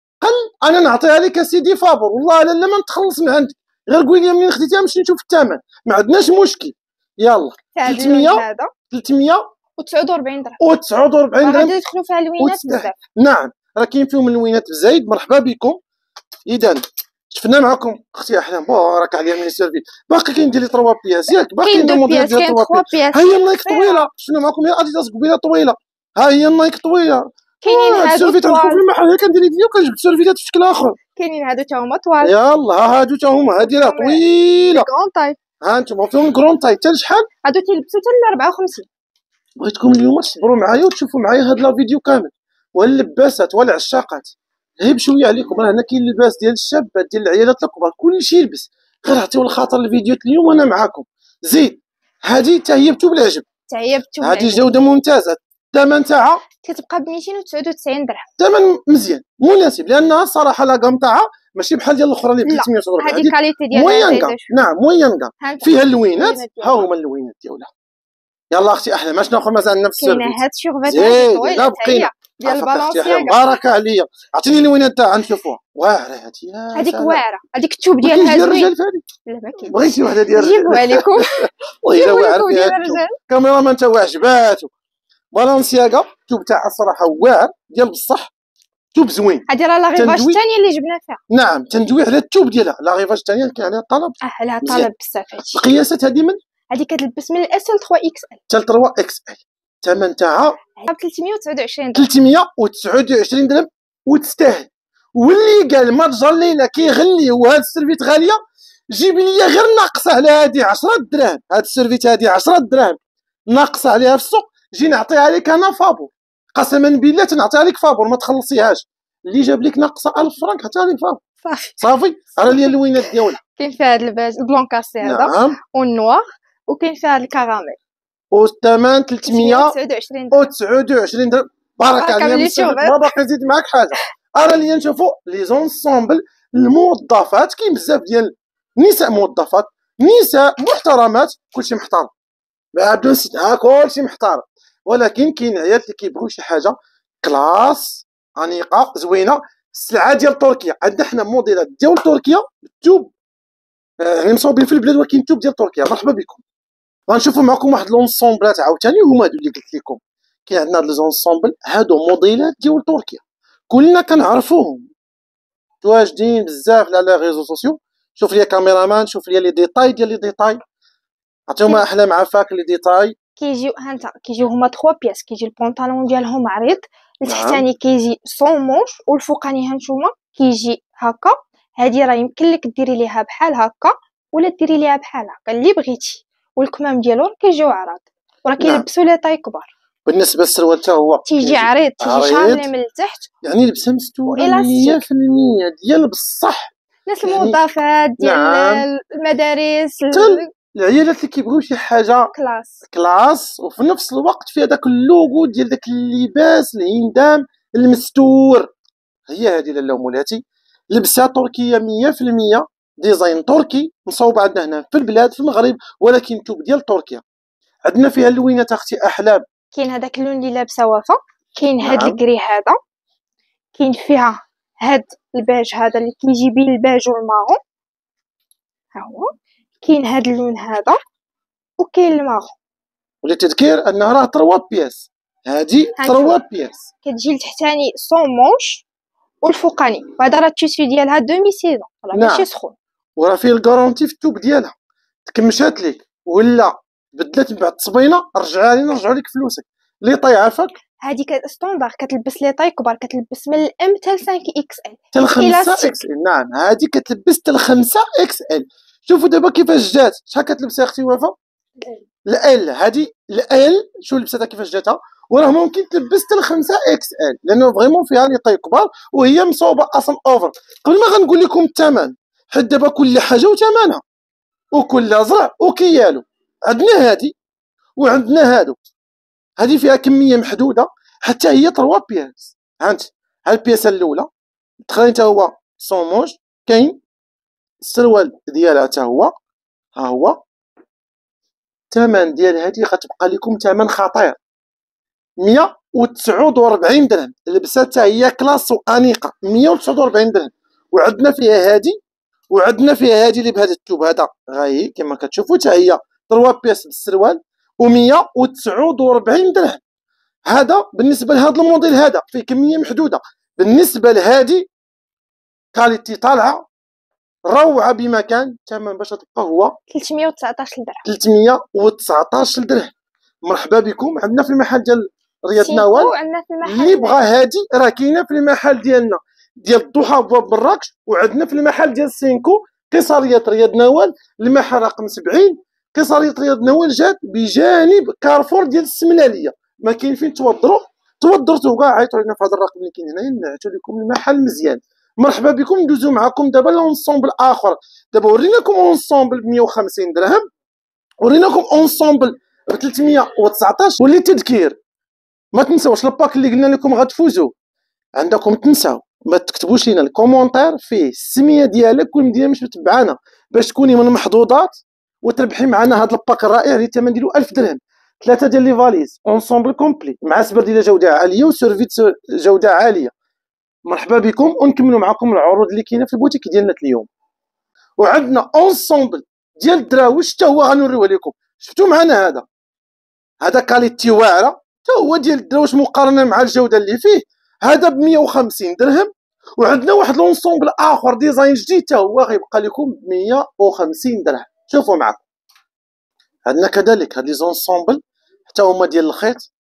قل، انا نعطيها لك سيدي فابور. والله لا لا ما نتخلص من عندك، غير قول لي منين خديتيها باش نشوف الثمن، ما عندناش مشكل. يلا ثلاثمية ثلاثمية وتسعة وأربعين درهم وتسعة وأربعين درهم. غادي يدخلوا فيها لوينات بزاف. نعم راه كاين فيهم اللوينات بزايد. مرحبا بكم. اذا شفنا معكم اختي احلام، بارك عليها من السيرفيس. باقي كاين ديال ثلاثة بياس ياك، باقي كاين ديال موديل ديال ثلاثة بياس. ها هي النايك طويله، شفنا معكم هي اديداس قبيله طويله، ها هي النايك طويله. كاينين هادو السيرفيت عندكم في المحل كندير فيديو كنجبد سيرفيتات في شكل اخر. كاينين هادو حتى هما طوال. يلا ها هادو حتى هما، هادي راه طويله كرون تاي. ها انتم فيهم كرون تاي حتى لشحال؟ هادو تيلبسوا حتى ل أربعة وخمسين. بغيتكم اليوم تصبروا معايا وتشوفوا معايا هاد لا فيديو كامل، واللباسات والعشاقات غير بشويه عليكم. راه هنا كاين اللباس ديال الشابات ديال العيالات الكبار، كلشي يلبس. غير عطيو الخاطر الفيديو اليوم وانا معاكم. زيد هادي حتى هي بتوب العجب، حتى هي بتوب العجب، هادي جوده ممتازه. الثمن تاعها كتبقى ب ميتين وتسعة وتسعين درهم. ثمن مزيان مناسب، لانها الصراحه لاكام تاعها ماشي بحال ديال الاخرى اللي ب ثلاثمية وتسعة وأربعين. هادي كاليتي ديالها موين كام. نعم موين كام، فيها اللوينات. ها هما اللوينات ديالها. يلا اختي احلام اش ناخذ مثلا نفس السيرفيس؟ كاينه هاد الشورفات طويله بقينا ديال البالونسياغا. بارك عليا، عطيني اللوينات تاعها نشوفوها. واعره هادي، هذيك واعره، هذيك الثوب ديالها زوين. الرجال فهادي لا ما كاين. بغيتي وحده ديال الرجال جيبوها لكم. جيبوها لكم ديال الرجال. كاميرا انت واعجباتو. بالونسياغا الثوب تاعها صراحه واعر ديال بصح، ثوب زوين. هادي راه لا ريفاج الثانيه اللي جبنا فيها. نعم تندوي على الثوب ديالها. لا ريفاج الثانيه كاين عليها طلب. اه عليها طلب بزاف. هادشي القياسات هادي من هادي كتلبس من الاس ل ثلاثة اكس ال حتى ل ثلاثة اكس ال. الثمن تاعها ثلاثمية وتسعة وعشرين درهم. ثلاثمية وتسعة وعشرين درهم وتستاهل. واللي قال ما تجرلينا كيغلي وهاد السيرفيت غاليه، جيب لي غير ناقصه على هادي عشرة دراهم، هاد السيرفيت هادي عشرة دراهم ناقصه عليها في السوق، جي نعطيها لك انا فابور، قسما بالله تنعطيها لك فابور ما تخلصيهاش. اللي جاب لك ناقصه ألف فرانك عطيها لك فابور صافي صافي. راه لي اللوينات ديالها كاين فيها هاد الباج البلون كاسي هذا نعم، والنوار، وكاين فيها هاد الكراميل والثمن ثلاثمية وتسعود وعشرين درهم. وتسعود وعشرين درهم. بارك بارك عليا عليك، مستفيد، شوف. ما باقي نزيد معاك حاجه. راه لي نشوفوا لي زونسومبل الموظفات، كاين بزاف ديال نساء موظفات، نساء محترمات، كلشي محترم بدون استثناء، كلشي محترم، ولكن كاين عيال اللي كيبغيو شي حاجه كلاس انيقه زوينه. السلعه ديال تركيا عندنا حنا موديلات ديال تركيا بالتوب، يعني مصوبين في البلاد ولكن توب ديال تركيا. مرحبا بكم. غنشوفوا معكم واحد لونسومبلات عاوتاني هما هادو اللي قلت لكم. كاين عندنا هاد لونسومبل هادو موديلات ديال تركيا كلنا كنعرفوهم، تواجدين بزاف على لي ريزو سوسيو. شوف لي كاميرامان، شوف لي لي ديتاي ديال لي ديتاي، عطيوما احلى مع فاك لي ديتاي. كيجيو هانتا كيجيو هما ثلاثة بياس، كيجي البونطالون ديالهم عريض، نعم. التحتاني كيجي سون مونش، والفوقاني هانتوما كيجي هكا. هادي راه يمكن لك ديري ليها بحال هكا ولا ديري ليها بحال هكا اللي بغيتي، والكمام ديالو راه كيجيو عراض وراه كيلبسوا لي طاي كبار. بالنسبه للسروال حتى هو تيجي عريض، تيجي شاملي من التحت، يعني لبسه مستوره وإلاستيك. مية في المية ديال بصح. ناس يعني الموظفات ديال نعم. المدارس تل العيالات اللي كيبغيو شي حاجه كلاس كلاس وفي نفس الوقت فيها داك اللوغو ديال داك اللباس الهندام المستور. هي هذه لاله مولاتي، لبسه تركيه مية في المية، ديزاين تركي مصوب عندنا هنا في البلاد في المغرب، ولكن توب ديال تركيا. عندنا فيها اللوينات اختي احلام. كاين هذاك اللون اللي لابسه وفا، كاين هاد نعم. الكري هذا، كاين فيها هاد الباج هذا اللي كيجي بين الباج والمارون، ها هو كاين هاد اللون هذا، وكاين المارون. وللتذكير انها راه تروا بياس، هادي تروا بياس. كتجي لتحتاني سون مونش والفوقاني، وهذا راه التيسي ديالها دومي سيزون راه نعم. ماشي سخون، وراه فيه الكارونتي في التوب ديالها. تكمشات لك ولا بدلات من بعد التصبينه رجعها لي نرجعوا لك فلوسك. لي طاي عافاك هادي ستوندار كتلبس لي طاي كبار، كتلبس من الام حتى خمسة اكس ال حتى خمسة اكس ال. نعم هادي كتلبس حتى خمسة اكس ال. شوفوا دابا كيفاش جات. شحال كتلبسها اختي وفاء؟ ال هادي ال شو لبستها كيفاش جاتها، وراه ممكن تلبس حتى خمسة اكس ال لانه فريمون فيها لي طاي كبار وهي مصوبه اصلا اوفر. قبل ما غنقول لكم الثمن، حيت دابا كل حاجه وثمنها وكل زرع وكيالو. عندنا هادي وعندنا هادو، هادي فيها كميه محدوده حتى هي تروا بياس. هانت ها البياسه الاولى دخلين حتى هو سون مونج، كاين السروال ديالها حتى هو ها هو. الثمن ديال هادي غتبقى لكم ثمن خطير، مية وتسعود وربعين درهم. لبسه حتى هي كلاس وانيقه مية وتسعود وربعين درهم. وعندنا فيها هادي وعندنا فيها هادي اللي بهذا التوب هذا غاي كما كتشوفوا حتى هي تروا بياس بالسروال ومية وتسعود وربعين درهم. هذا بالنسبه لهذا الموديل هذا فيه كميه محدوده. بالنسبه لهادي كاليتي طالعه روعه بمكان. الثمن باش تبقى هو ثلاثمية وتسعطاش درهم. ثلاثمية وتسعطاش درهم. مرحبا بكم. عندنا في المحل ديال رياض نوال. عندنا في المحل اللي بغى هادي راه كاينه في المحل ديالنا ديال الضحى بواب مراكش، وعندنا في المحل ديال سينكو قصريه رياض نوال المحل رقم سبعين. قصريه رياض نوال جات بجانب كارفور ديال السمناليه، ما كاين فين توضروا توضرتوا كاع عيطوا لنا في هذا الرقم اللي كاين هنايا نعتوا لكم المحل مزيان. مرحبا بكم. ندوزو معكم دابا لونسومبل اخر. دابا وريناكم اونسومبل ب مية وخمسين درهم، وريناكم اونسومبل ب ثلاثمية وتسعطاش. وللتذكير ما تنساوش الباك اللي قلنا لكم غتفوزوا عندكم. تنساو ما تكتبوش لينا الكومونتير فيه السميه ديالك والمدينه مش متبعانا باش تكوني من المحظوظات وتربحي معنا هذا الباك الرائع اللي الثمن ديالو ألف درهم. ثلاثه ديال لي فاليز اونسومبل كومبلي مع سبرديله جوده عاليه وسيرفيت جوده عاليه. مرحبا بكم ونكملوا معكم العروض اللي كاينه في البوتيك ديالنا اليوم. وعندنا اونسومبل ديال الدراوش حتى هو غنوريوه لكم. شفتوا معنا هذا هذا كاليتي واعره حتى هو ديال الدراوش مقارنه مع الجوده اللي فيه. هذا ب مية وخمسين درهم. وعندنا واحد لونسومبل اخر ديزاين جديد حتى هو غيبقى لكم ب مية وخمسين درهم. شوفوا معكم عندنا كذلك هاد لي زونسومبل حتى هما ديال الخيط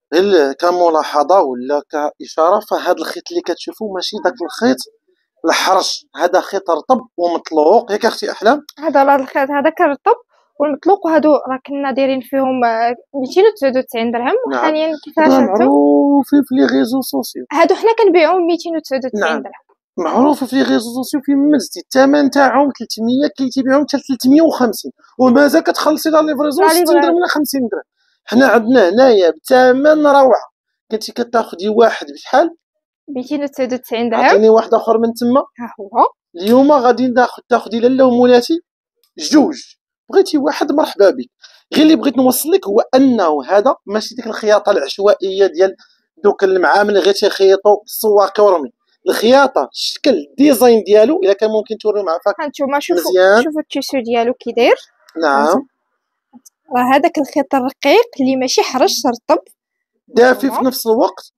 غير كملاحظه ولا كاشاره، فهاد الخيط اللي كتشوفوا ماشي داك الخيط الحرش، هذا خيط رطب ومطلوق ياك اختي احلام. هذا راه الخيط هذا كرطب والمطلوق، وهادو راه كنا دايرين فيهم آه، ميتين وتسعة وتسعين درهم، نعم. وحاليا كيفاش هذا هانتو معروفين في لي ريزو سوسيو. هادو حنا كنبيعوهم ميتين وتسعة وتسعين نعم. درهم. معروف في لي ريزو سوسيو في مزتي الثمن تاعهم ثلاثمية، كاين تيبيعهم حتى ثلاثمية وخمسين، ومازال كتخلصي لا ليفريزون ستين درهم ولا خمسين درهم. حنا عندنا هنايا بثمن روعه، كنتي كتاخدي واحد بشحال؟ ميتين وتسعة وتسعين درهم. عطيني واحد اخر من تما. ها هو اليوم غادي ناخذ تاخدي لاله ومولاتي جوج، بغيتي واحد مرحبا بك. غير اللي بغيت نوصل لك هو انه هذا ماشي ديك الخياطه العشوائيه ديال دوك المعامل اللي غير تيخيطوا السواقي ورمي. الخياطه الشكل الديزاين ديالو الا كان ممكن توريو مع فاك هانتوما شوفوا مزيان. شوفوا التيشو ديالو كي داير. نعم. راه هذاك الخيط الرقيق اللي ماشي حرش، رطب دافي في نفس الوقت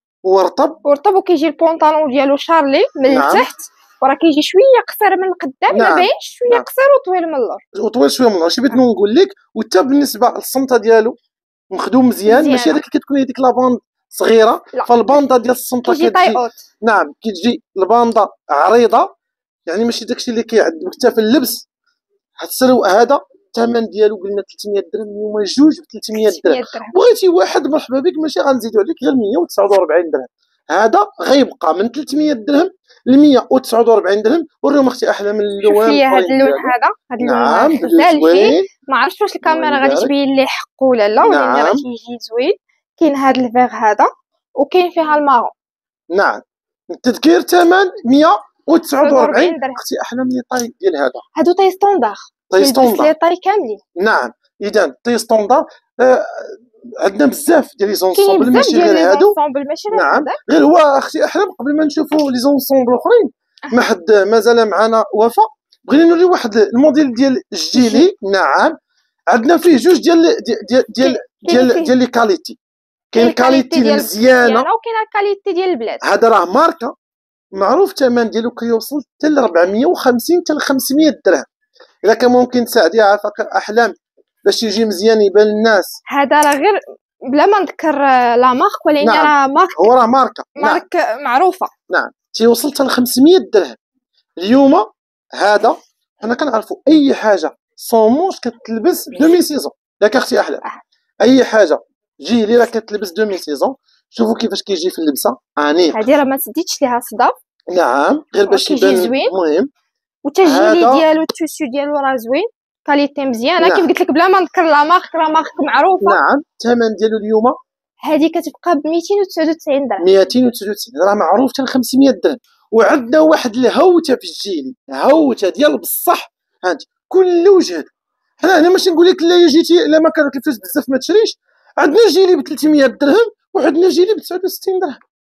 ورطب ورطب، وكيجي البونطالون ديالو شارلي من نعم. التحت، وراه كيجي شويه قصير من القدام. نعم. ما باينش شويه نعم. قصير وطويل من اللور، وطويل شويه من اللور. شي بغيت نقول لك، وحتى بالنسبه للصمته ديالو مخدوم مزيان، مزيانة. ماشي هذيك اللي كتكون ديك لاباند صغيره. لا. فالباندا ديال الصمته كيجي كتجي طايقوت. نعم كتجي الباندا عريضه، يعني ماشي داكشي اللي كيعذب حتى في اللبس. هاد السروق هذا الثمن ديالو قلنا ثلاثمية درهم، اليوم جوج ب ثلاثمية درهم. بغيتي واحد مرحبا بك، ماشي غنزيدو عليك غير مية وتسعة وأربعين درهم. هذا غيبقى من ثلاثمية درهم ل مية وتسعة وأربعين درهم. وريهم اختي احلام اللون. شوفي هذا اللون هذا، هذا اللون نعم غزال فيه. زوين. ما عرفتش واش الكاميرا غادي تبين لي حق ولا لا، ولكن راه كيجي زوين. كاين هذا الفيغ هذا، وكاين فيها المارون. نعم. التذكير ثمن مية وتسعة وأربعين درهم. اختي احلام لي طاي ديال هذا. هادو طاي ستوندار، طاي ستوندار لي طاي كاملين. نعم. اذا طاي ستوندار آه عندنا بزاف ديال لي زونسومبل ماشي غير هادو. نعم. غير هو اختي احلام قبل ما نشوفوا لي زونسومبل اخرين، ما حد مازال معنا وفاء، بغينا نوري واحد الموديل ديال الجيلي. نعم. عندنا فيه جوج ديال ديال ديال ديال ديال لي كاليتي. كاين الكاليتي المزيانه وكاين الكاليتي ديال البلاد. هذا راه ماركه معروف، الثمن ديالو كيوصل حتى ل أربعمية وخمسين حتى ل خمسمية درهم. الا كان ممكن تساعدي عافاك احلام باش يجي مزيان يبان للناس. هذا راه غير بلا ما نذكر لا مارك، ولكن نعم. راه مارك، هو راه ماركه مارك نعم. معروفه. نعم. تيوصل حتى ل خمسمية درهم. اليوم هذا حنا كنعرفوا اي حاجه صوموش كتلبس دومي سيزون ياك اختي احلام. اي حاجه جيلي راه كتلبس دومي سيزون. شوفوا كيفاش كيجي في اللبسه انيق. هذه راه ما سديتش ليها صداف. نعم. غير باش يبان المهم. والتجيلي ديالو التوسو ديالو راه زوين، كاليتي مزيانه. نعم. كيف قلت لك بلا ما نذكر لا مارك، راه مارك معروفه. نعم. الثمن ديالو اليوم هذه كتبقى ب ميتين وتسعة وتسعين درهم. ميتين وتسعة وتسعين راه معروف حتى ل خمسمية درهم. وعندنا واحد الهوته في الجيلي، هوته ديال بصح. هانت كل وجه. حنا هنا ماشي نقول لك لا جيتي لا ما كانت الفلوس بزاف ما تشريش. عندنا جيلي ب ثلاثمية درهم، وعندنا جيلي ب تسعة وستين درهم.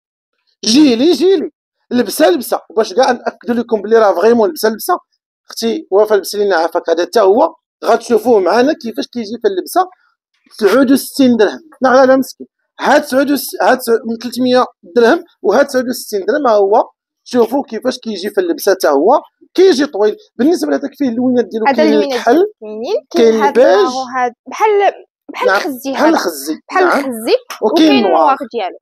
جيلي جيلي لبسه لبسه. باش كاع ناكدوا لكم بلي راه فريمون لبسه لبسه. اختي وفاء لبس لينا عافاك هذا حتى هو غتشوفوه معنا كيفاش كيجي في اللبسه. تسعة وستين درهم. لا لا لا مسكين. هاد تسعة هاد من ثلاثمية درهم، وهاد تسعة وستين درهم. ها هو شوفوا كيفاش كيجي في اللبسه حتى هو كيجي طويل. بالنسبه لهذاك فيه اللوينات ديالو، كاين الكحل، كاين البيج، بحال بحال الخزي، بحال الخزي بحال الخزي، وكاين النوار ديالو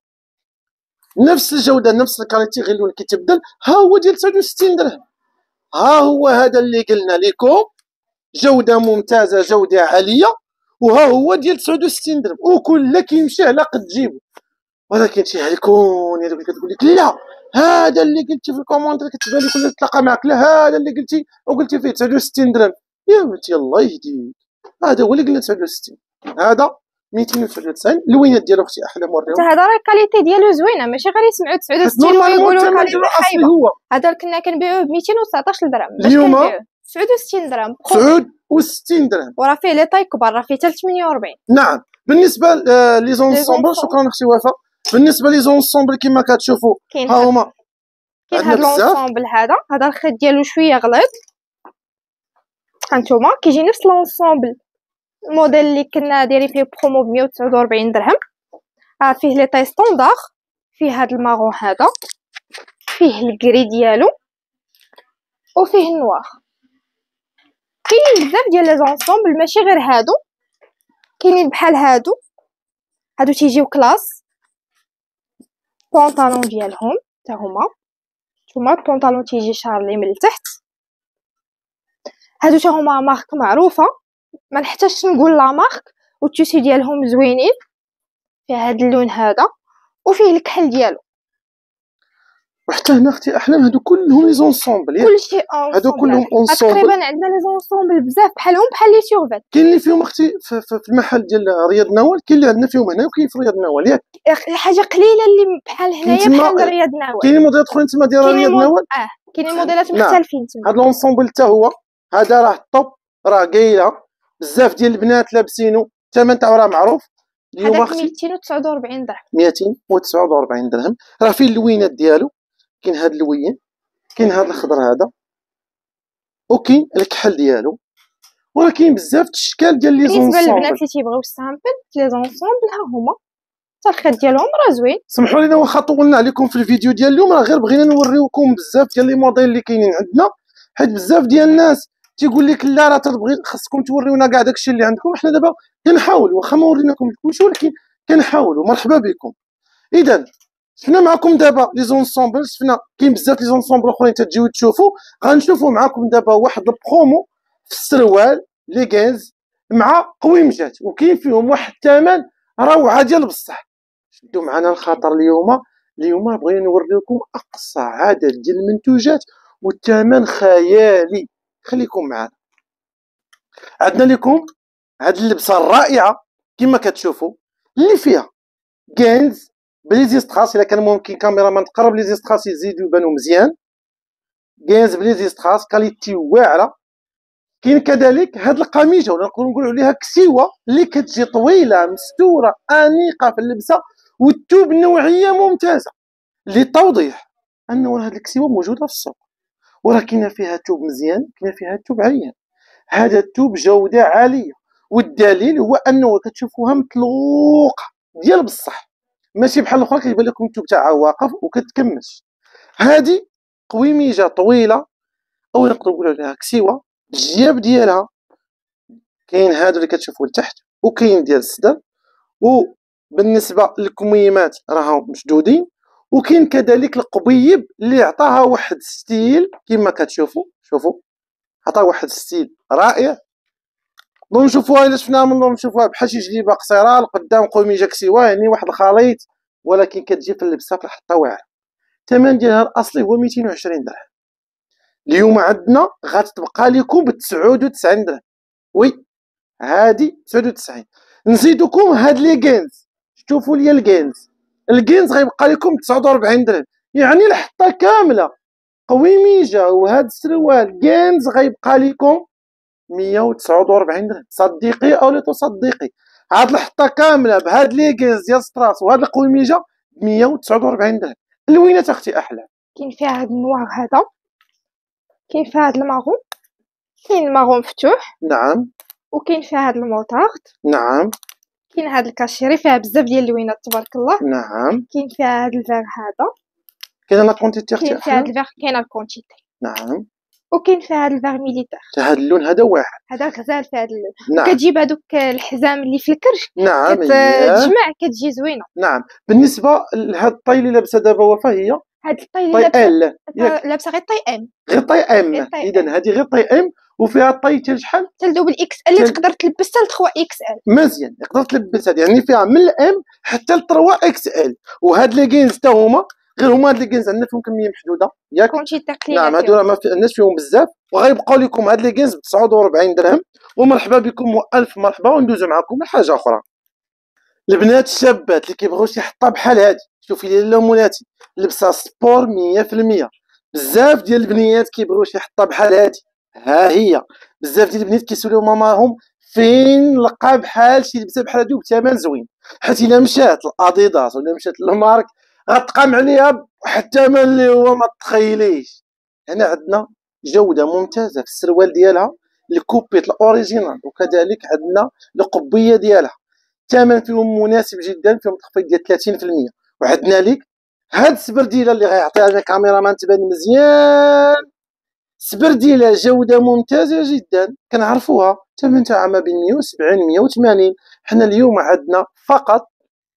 نفس الجوده نفس الكاليتي، غير اللون كيتبدل. ها هو ديال تسعة وستين درهم. ها هو هذا اللي قلنا لكم جوده ممتازه، جوده عاليه، وها هو ديال تسعة وستين درهم. وكل كيمشي على قد جيبو. ولكن شي هلكون اللي كتقول لك لا هذا اللي قلتي في الكومونتير كتبان لك ولا تلاقى معك، لا هذا اللي قلتي وقلتي فيه تسعة وستين درهم. يا بنتي الله يهديك، هذا هو اللي قلنا تسعة وستين، هذا ميتين وتسعة وتسعين. اللوينات ديالو اختي احلام وريهم. هذا راه الكاليتي ديالو زوينه، ماشي غير يسمعوا تسعة وستين ويقولوا الكاليتي خايبه. هذا كنا كنبيعوه ب ميتين وتسعطاش درهم، باش كنبيعوه تسعة وستين درهم. تسعة وستين درهم. وراه فيه لي طاي كبار، راه فيه حتى ثمانية وأربعين. نعم. بالنسبه لي زونسومبل، شكرا اختي وفاء. بالنسبه لي زونسومبل كما كتشوفوا ها هما كاين هاد لونسومبل هذا هذا الخيط ديالو شويه غليظ. هانتوما كيجي نفس لونسومبل الموديل اللي كنا دايرين فيه برومو ب مية وتسعة وأربعين درهم. اه فيه لي طاي ستوندار، فيه هاد المارون هذا، فيه الكري ديالو، وفيه النوار. كاينين بزاف ديال لي زونسومبل، ماشي غير هادو، كاينين بحال هادو هادو تيجيو كلاس بونطالون ديالهم حتى هما نتوما البونطالون تيجي شارلي من التحت. هادو حتى هما مارك معروفه ما نحتاجش نقول لا مارك، والتيسي ديالهم زوينين فيه هاد اللون هذا وفيه الكحل ديالو. وحتى هنا اختي احلام هادو كلهم لي زونسومبل ياك كلشي هادو كلهم اونسومبل. تقريبا عندنا لي زونسومبل بزاف بحالهم بحال لي سيرفيت. كاين اللي فيهم اختي في, في, في المحل ديال رياض نوال، كاين اللي عندنا فيهم هنا وكاين في رياض نوال ياك حاجه قليله اللي بحال هنايا بحال رياض نوال. كاين موديلات اخرين تما ديال رياض نوال اه كاينين موديلات مختلفين تما. هاد لونسومبل حتى هو هذا راه الطوب، راه قايله بزاف ديال البنات لابسينو، الثمن تاعو راه معروف اليوم اختي ميتين وتسعة وأربعين درهم. ميتين وتسعة وأربعين درهم. راه فيه اللوينات ديالو، كاين هاد اللوين، كاين هاد الخضر هذا، وكاين الكحل ديالو، وراه كاين بزاف الاشكال ديال لي زونسومبل. بالنسبه للبنات اللي تيبغيو السامبل لي زونسومبل ها هما حتى الخيط ديالهم راه زوين. سمحوا لينا واخا طولنا عليكم في الفيديو ديال اليوم، راه غير بغينا نوريوكم بزاف ديال لي موديل اللي كاينين عندنا، حيت بزاف ديال الناس تيقول لك لا راه تبغي خاصكم توريونا كاع داكشي اللي عندكم. حنا دابا كنحاولوا واخا ما وريناكم كلشي، ولكن كنحاولوا. مرحبا بكم. اذا شفنا معكم دابا لي زونسومبل، شفنا كاين بزاف لي زونسومبل اخرين تجيو تشوفوا. غنشوفوا معكم دابا واحد البرومو في السروال لي كاز مع قويمجات، وكاين فيهم واحد الثمن روعه ديال بصح. شدوا معنا الخاطر اليوم اليوم بغينا نوريكم اقصى عدد ديال المنتوجات والثمن خيالي. خليكم معنا. عندنا لكم هاد اللبسه الرائعه كما كتشوفوا اللي فيها كانز بلي زيستراس. الا كان ممكن كاميرامان تقرب لي زيستراس يزيدوا يبانوا مزيان. كانز بلي زيستراس كاليتي واعره. كاين كذلك هاد القميجه ولا نقدروا نقولوا عليها كسيوه اللي كتجي طويله مستوره انيقه في اللبسه، والثوب نوعيه ممتازه. للتوضيح انه هاد الكسيوه موجوده في السوق، ولكن فيها ثوب مزيان كاين فيها ثوب عيان. هذا الثوب جوده عاليه، والدليل هو انه كتشوفوها مطلوقه ديال بصح، ماشي بحال الاخرى كيبان لكم الثوب تاعها واقف وكتكمش. هذه قويميجه طويله او نقدروا نقولوا عليها كسيوه. الجياب ديالها كاين هادو اللي كتشوفوا لتحت، وكاين ديال الصدر، وبالنسبه للكميمات راهم مشدودين، وكاين كذلك القبيب اللي عطاها واحد ستيل كما كتشوفوا. شوفوا عطا واحد ستيل رائع. نقدروا نشوفوها الا شفناها من اللور نشوفوها بحال شي جليبه قصيره القدام قميجه كسيوه، يعني واحد الخليط، ولكن كتجي في اللبسه في الحطه واعره. الثمن ديالها الاصلي هو ميتين وعشرين درهم. اليوم عندنا غتبقى لكم ب تسعة وتسعين درهم. وي هادي تسعة وتسعين. نزيدكم هاد لي كينز، شوفوا لي الكينز، الكينز غيبقى لكم تسعة وأربعين درهم، يعني الحطه كامله قويميجه وهاد السروال كينز غيبقى لكم مية وتسعة وأربعين درهم. صديقي او لا تصدقي، هاد الحطه كامله بهاد لي كينز ديال ستراس وهاد القويميجه مية وتسعة وأربعين درهم. اللوينات اختي احلى كاين فيها هاد النوار هذا، كاين فيها هاد المارون، كاين المارون مفتوح، نعم، وكاين فيها هاد الموطارد، نعم، كاين هاد الكاشيري فيها بزاف ديال اللوينات تبارك الله، نعم، كاين فيها هاد الفير هذا، كاين لا كونتيتي كاين فيها هاد الفير، كاين الكونتيتي، نعم، وكاين فيها هاد الفير ميليتير. هاد اللون هذا واحد، هذا غزال في هاد اللون. نعم. وكتجيب هادوك الحزام اللي في الكرش، نعم، كتجمع كتجي زوينه. نعم. بالنسبه لهاد الطاي اللي لابسه دابا وفاء، هي هاد الطاي طاي لابسه ال لابسه غير طاي ام، غير طاي ام. غير طاي اذا هذه غير طاي ام، وفيها الطاي حتى شحال؟ حتى لدوبل اكس ال اللي تقدر تلبس حتى ل ثلاثة اكس ال. مزيان، تقدر تلبس هذه، يعني فيها من الام حتى ل ثلاثة اكس ال. وهاد لي كينز حتى هما غير هما هاد لي كينز عندنا فيهم كميه محدوده ياك. كونتي تقليل. نعم، هادو راه ما عندناش فيهم بزاف، وغيبقاو لكم هاد لي كينز ب تسعة وأربعين درهم. ومرحبا بكم والف مرحبا. وندوزو معكم لحاجه اخرى. البنات الشابات اللي كيبغيو شي حطه بحال هادي، شوفي لي لمولاتي لبسه سبور مية في المية. بزاف ديال البنيات كيبغيو شي حطه بحال هادي، ها هي. بزاف ديال البنات كيسولوا ماماهم فين نلقى بحال شي لبسه بحال هادو بثمن زوين، حيت الا مشات لاديداس ولا مشات للمارك غتقام عليها واحد الثمن اللي هو ما تخيليش. هنا عندنا جوده ممتازه في السروال ديالها، الكوبيت الاوريجينال، وكذلك عندنا القبيه ديالها. الثمن فيهم مناسب جدا، فيهم تخفيض ديال ثلاثين في المية. وعندنا ليك هاد السبرديله اللي غيعطيها لنا كاميرامان تبان مزيان. سبرديله جوده ممتازه جدا كنعرفوها، الثمن تاعها ما بين مية وسبعين مية وثمانين. حنا اليوم عندنا فقط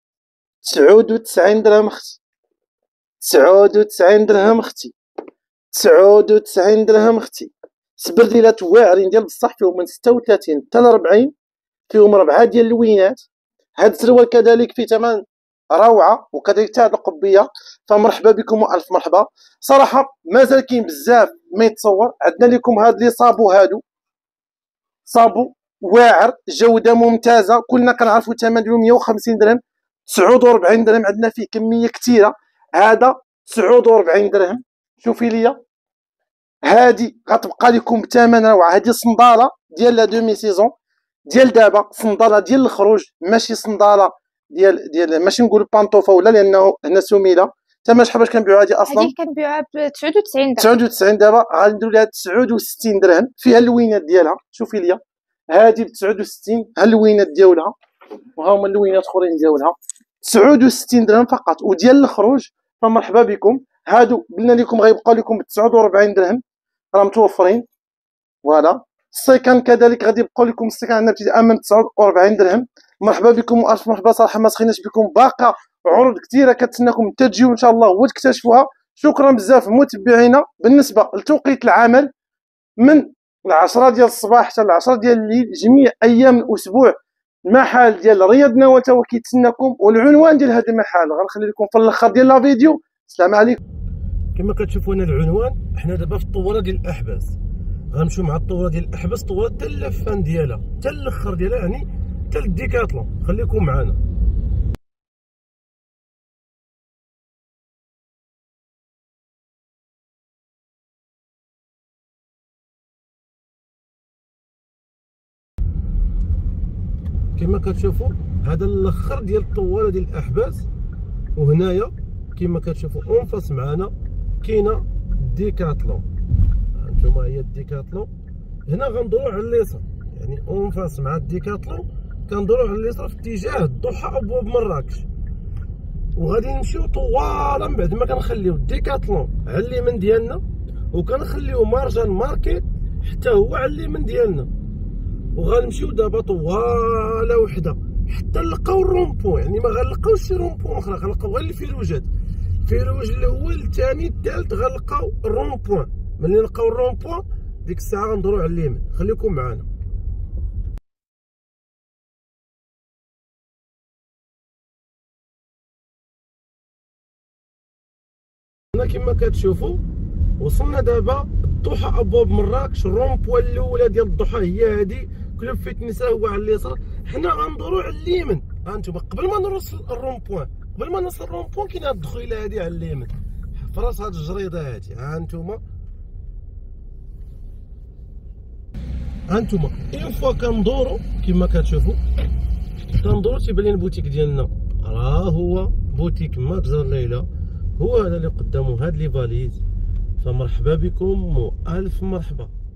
تسعود وتسعين درهم اختي، تسعود وتسعين درهم اختي، تسعود وتسعين درهم اختي. سبرديلات واعرين ديال بصح فيهم من ستة وثلاثين حتى ل أربعين، فيهم ربعة ديال اللوينات. هاد السروال كذلك في ثمن روعه، وكذلك تاع القبيه. فمرحبا بكم والف مرحبا. صراحه مازال كاين بزاف ما يتصور. عندنا لكم هاد لي صابو، هادو صابو واعر جوده ممتازه، كلنا كنعرفوا الثمن ديالو مية وخمسين درهم، تسعود وأربعين درهم. عندنا فيه كميه كثيره. هذا تسعود وأربعين درهم. شوفي ليا هادي غتبقى لكم بثمن روعه. هادي صنداله ديال لا دومي سيزون ديال دابا، صنداله ديال الخروج، ماشي صنداله ديال ديال ماشي نقول بانطوفه ولا، لانه هنا سميله. تما شحال باش كنبيعوها هادي اصلا؟ هادي كنبيعوها ب تسعود وتسعين درهم. تسعود وتسعين دابا غنديروا لها تسعود وستين درهم. فيها اللوينات ديالها. شوفي ليا هادي ب تسعود وستين، ها اللوينات ديالها، وها هما اللوينات اخرين ديالها. تسعود وستين درهم فقط. وديال الخروج فمرحبا بكم. هادو قلنا لكم غيبقاو لكم ب تسعود وأربعين درهم، راه متوفرين. فوالا السيكان كذلك غادي يبقاو لكم. السيكان عندنا ابتداء من تسعود وأربعين درهم. مرحبا بكم والف مرحبا. صراحه ما سخيناش بكم، باقا عروض كثيره كتسناكم حتى تجيو ان شاء الله وتكتشفوها. شكرا بزاف متبعينا. بالنسبه لتوقيت العمل من العشرة ديال الصباح حتى العشرة ديال الليل جميع ايام الاسبوع. المحل ديال رياض نوا تا هو كيتسناكم، والعنوان ديال هذا المحل غنخلي لكم في الاخر ديال لا فيديو. السلام عليكم. كما كتشوفوا هنا العنوان، حنا دابا في الطوره ديال الاحباس. غنمشيو مع الطوره ديال الاحباس، الطوره حتى اللفان ديالها حتى الاخر ديالها، يعني حتى للديكاتلون. خليكم معنا. كما كتشوفوا هذا الاخر ديال الطواره ديال الاحباس، وهنايا كما كتشوفوا اونفاس معنا كاينه ديكاتلون. هانتوما هي الديكاتلون. هنا غندورو على اليسار، يعني اونفاس مع الديكاتلون كندورو على اليسار في اتجاه الضحى ابواب مراكش، وغادي نمشيو طوالا من بعد ما كنخليو الديكاتلون على اليمين ديالنا، وكنخليو مارجان ماركيت حتى هو على اليمين ديالنا، وغنمشيو دابا طواله وحده حتى نلقاو الرومبو. يعني ما غنلقاوش شي رومبو اخرى، غنلقاو غير الفيروجات. الفيروج الاول الثاني الثالث غنلقاو الرومبوان. ملي نلقاو الرومبوان ديك الساعه غندورو على اليمين. خليكم معنا. هنا كما كتشوفوا وصلنا دابا الضحى ابواب مراكش. الرومبوان الاولى ديال الضحى هي هذه، كلوب فيتنس هو على اليسار. حنا غندورو على اليمين. هانتوما قبل ما نوصل الرومبوان، قبل ما نوصل الرومبوان كاينه هاد الدخيله هادي على اليمين في راس هاد الجريده هادي. هانتوما هانتوما اون فوا كندورو كما كتشوفوا، كندورو تيبان لنا البوتيك ديالنا راه هو بوتيك ماكزار ليلى. هو هذا اللي قدامه هاد لي فاليز. فمرحبا بكم والف مرحبا.